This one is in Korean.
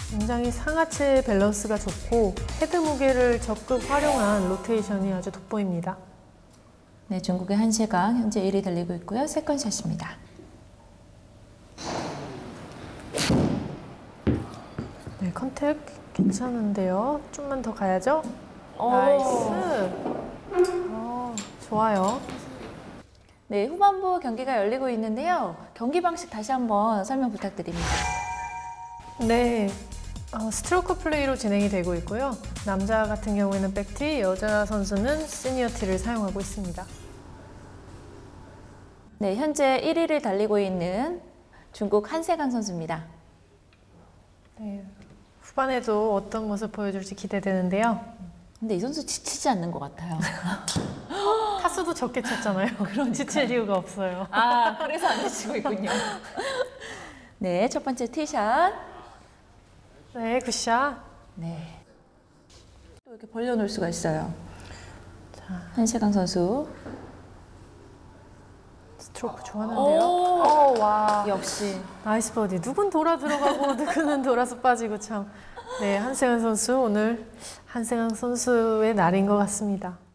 굉장히 상하체 밸런스가 좋고 헤드 무게를 적극 활용한 로테이션이 아주 돋보입니다. 네, 중국의 한세강 현재 1위 달리고 있고요. 세컨샷입니다. 네, 컨택 괜찮은데요. 좀만 더 가야죠. 나이스. 좋아요. 네, 후반부 경기가 열리고 있는데요. 경기 방식 다시 한번 설명 부탁드립니다. 네, 스트로크 플레이로 진행이 되고 있고요. 남자 같은 경우에는 백티, 여자 선수는 시니어티를 사용하고 있습니다. 네, 현재 1위를 달리고 있는 중국 한세강 선수입니다. 네, 후반에도 어떤 모습 보여줄지 기대되는데요. 근데 이 선수 지치지 않는 것 같아요. 타수도 적게 쳤잖아요. 그럼 지칠 이유가 없어요. 아, 그래서 안 지치고 있군요. 네, 첫 번째 티샷. 네, 굿샷. 네. 또 이렇게 벌려놓을 수가 있어요. 자, 한세강 선수. 스트로크 좋아하는데요. 와. 역시. 나이스 버디. 누군 돌아 들어가고 누구는 돌아서 빠지고 참. 네, 한세강 선수 오늘 한세강 선수의 날인 것 같습니다.